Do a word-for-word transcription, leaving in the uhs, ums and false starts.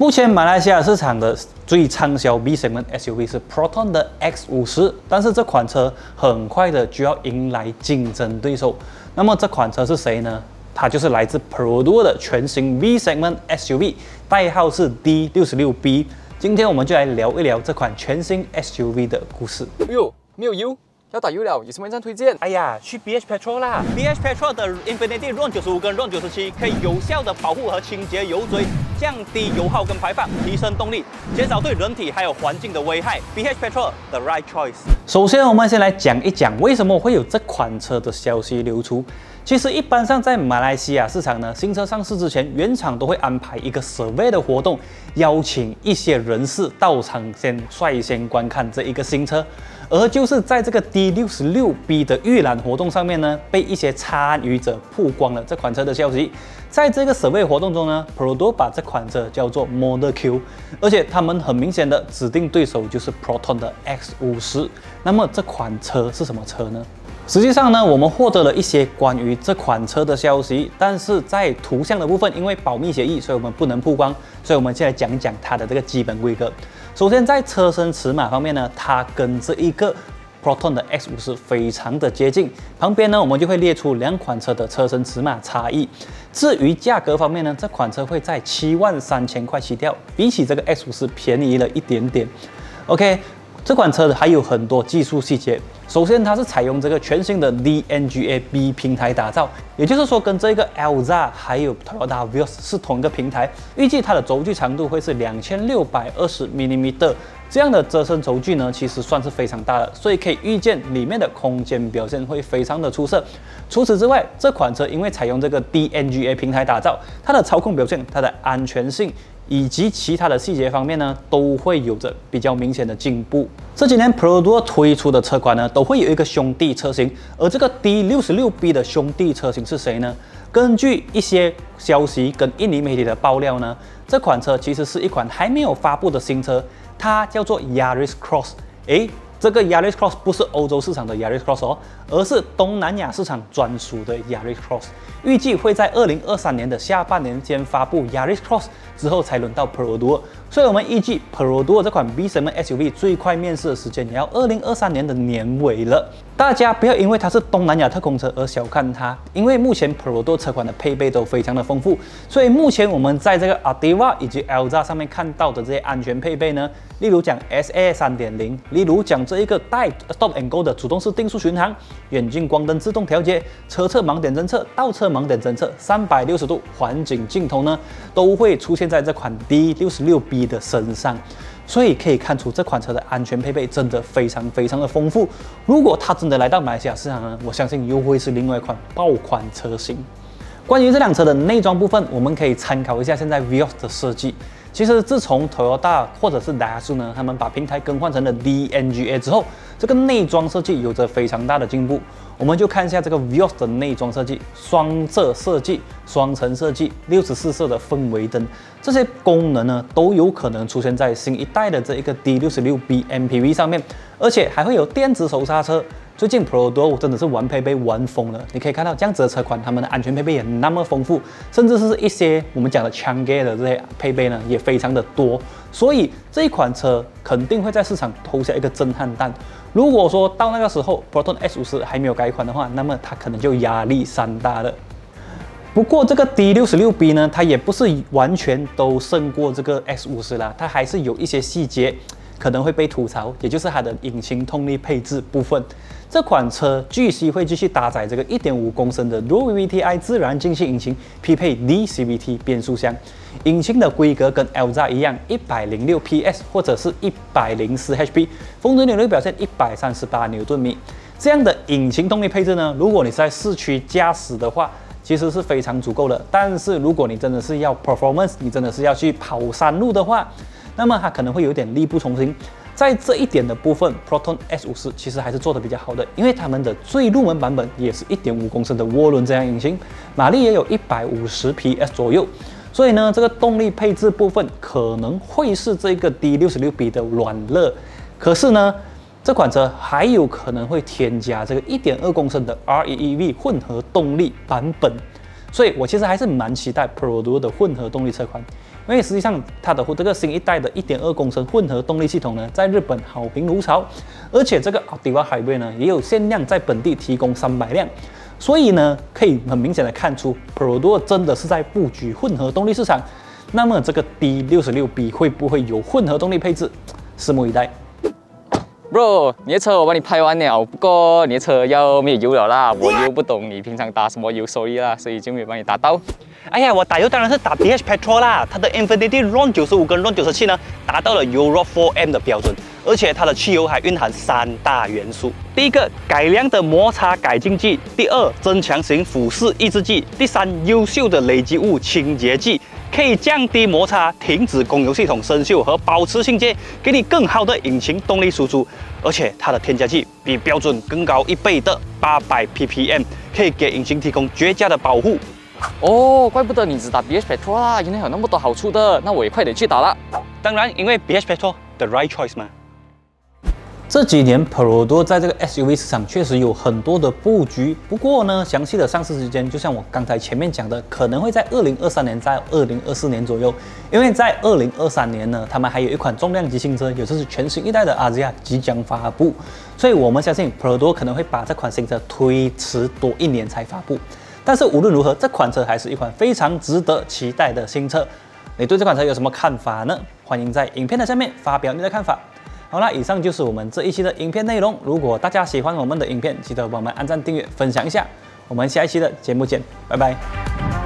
目前马来西亚市场的最畅销 B segment S U V 是 Proton 的 X 五十，但是这款车很快的就要迎来竞争对手。那么这款车是谁呢？它就是来自 Perodua 的全新 B segment S U V， 代号是 D 六十六 B。今天我们就来聊一聊这款全新 S U V 的故事。 哎呦，没有油。 要打油了，有什么站推荐？ 哎呀，去 B H Petrol 啦 ！B H Petrol 的 Infinity R O N 九十五跟 R O N 九十七可以有效的保护和清洁油嘴，降低油耗跟排放，提升动力，减少对人体还有环境的危害。B H Petrol the right choice。首先，我们先来讲一讲为什么会有这款车的消息流出。其实，一般上在马来西亚市场呢，新车上市之前，原厂都会安排一个 survey 的活动，邀请一些人士到场先率先观看这一个新车。 而就是在这个 D 六十六 B 的预览活动上面呢，被一些参与者曝光了这款车的消息。在这个 survey 活动中呢 ，Perodua 把这款车叫做 Model Q， 而且他们很明显的指定对手就是 Proton 的 X 五十。那么这款车是什么车呢？ 实际上呢，我们获得了一些关于这款车的消息，但是在图像的部分，因为保密协议，所以我们不能曝光。所以我们先来讲讲它的这个基本规格。首先，在车身尺码方面呢，它跟这一个 Proton 的 X 五十非常的接近。旁边呢，我们就会列出两款车的车身尺码差异。至于价格方面呢，这款车会在七万三千块起跳，比起这个 X 五十便宜了一点点。OK。 这款车还有很多技术细节。首先，它是采用这个全新的 D N G A B 平台打造，也就是说，跟这个 Alza 还有 Toyota Vios 是同一个平台。预计它的轴距长度会是两千六百二十毫米，这样的车身轴距呢，其实算是非常大的，所以可以预见里面的空间表现会非常的出色。除此之外，这款车因为采用这个 D N G A 平台打造，它的操控表现、它的安全性。 以及其他的细节方面呢，都会有着比较明显的进步。这几年 Perodua 推出的车款呢，都会有一个兄弟车型，而这个 D 六十六 B 的兄弟车型是谁呢？根据一些消息跟印尼媒体的爆料呢，这款车其实是一款还没有发布的新车，它叫做 Yaris Cross。诶。 这个 Yaris Cross 不是欧洲市场的 Yaris Cross 哦，而是东南亚市场专属的 Yaris Cross。预计会在二零二三年的下半年先发布 Yaris Cross， 之后才轮到 Perodua。所以我们预计 Perodua 这款 B segment S U V 最快面世的时间也要二零二三年的年尾了。大家不要因为它是东南亚特供车而小看它，因为目前 Perodua 车款的配备都非常的丰富，所以目前我们在这个 Altiva 以及 Alza 上面看到的这些安全配备呢，例如讲 S A 三点零， 例如讲这一个带 Stop and Go 的主动式定速巡航、远近光灯自动调节、车侧盲点侦测、倒车盲点侦测、三百六十度环景镜头呢，都会出现在这款 D 六十六 B 的身上。 所以可以看出这款车的安全配备真的非常非常的丰富。如果它真的来到马来西亚市场呢，我相信又会是另外一款爆款车型。关于这辆车的内装部分，我们可以参考一下现在 Vios 的设计。其实自从 Toyota 或者是 Daihatsu 呢，他们把平台更换成了 D N G A 之后，这个内装设计有着非常大的进步。我们就看一下这个 Vios 的内装设计，双色设计、双层设计、六十四色的氛围灯，这些功能呢都有可能出现在新一代的这一个 D 六十六 B M P V 上面，而且还会有电子手刹车。 最近 Perodua 真的是玩配备玩疯了，你可以看到这样子的车款，他们的安全配备也那么丰富，甚至是一些我们讲的 Chang'e 的这些配备呢，也非常的多。所以这一款车肯定会在市场投下一个震撼弹。如果说到那个时候 Proton X 五十还没有改款的话，那么它可能就压力山大了。不过这个 D 六十六 B 呢，它也不是完全都胜过这个 X 五十啦，它还是有一些细节。 可能会被吐槽，也就是它的引擎动力配置部分。这款车据悉会继续搭载这个 一点五公升的 Dual V V T I 自然进气引擎，匹配 D C V T 变速箱。引擎的规格跟 Alza 一样， 一百零六 P S 或者是一百零四 H P， 峰值扭力表现一百三十八牛顿米。这样的引擎动力配置呢，如果你是在市区驾驶的话， 其实是非常足够的，但是如果你真的是要 performance， 你真的是要去跑山路的话，那么它可能会有点力不从心。在这一点的部分 ，Proton X 五十其实还是做得比较好的，因为他们的最入门版本也是 一点五公升的涡轮增压引擎，马力也有一百五十匹 S 左右。所以呢，这个动力配置部分可能会是这个 D 六十六 B 的软肋。可是呢，这款车还有可能会添加这个 一点二公升的 R E E V 混合动力版本。所以我其实还是蛮期待 Perodua 的混合动力车款， 因为实际上它的这个新一代的 一点二 公升混合动力系统呢，在日本好评如潮，而且这个 Optiva Hybrid 呢也有限量在本地提供三百辆，所以呢可以很明显的看出 Perodua 真的是在布局混合动力市场。那么这个 D 六十六 B 会不会有混合动力配置？拭目以待。 Bro， 你的车我帮你拍完了，不过你的车要没有油了啦，我又不懂你平常打什么油手力啦，所以就没有帮你打到。 哎呀，我打油当然是打 B H Petrol 啦，它的 Infinity R O N 九十五跟 R O N 九十七呢，达到了 Euro 四 M 的标准，而且它的汽油还蕴含三大元素：第一个，改良的摩擦改进剂；第二，增强型腐蚀抑制剂；第三，优秀的累积物清洁剂。 可以降低摩擦、停止供油系统生锈和保持清洁，给你更好的引擎动力输出。而且它的添加剂比标准更高一倍的八百 P P M， 可以给引擎提供绝佳的保护。 哦，怪不得你只打 B H Petrol 啦，原来有那么多好处的，那我也快点去打了。 当然，因为 B H Petrol the right choice 嘛。 这几年 Perodua 在这个 S U V 市场确实有很多的布局，不过呢，详细的上市时间就像我刚才前面讲的，可能会在二零二三年在二零二四年左右，因为在二零二三年呢，他们还有一款重量级新车，也就是全新一代的 R Z R 即将发布，所以我们相信 Perodua 可能会把这款新车推迟多一年才发布。但是无论如何，这款车还是一款非常值得期待的新车。你对这款车有什么看法呢？欢迎在影片的下面发表你的看法。 好啦，以上就是我们这一期的影片内容。如果大家喜欢我们的影片，记得帮我们按赞、订阅、分享一下。我们下一期的节目见，拜拜。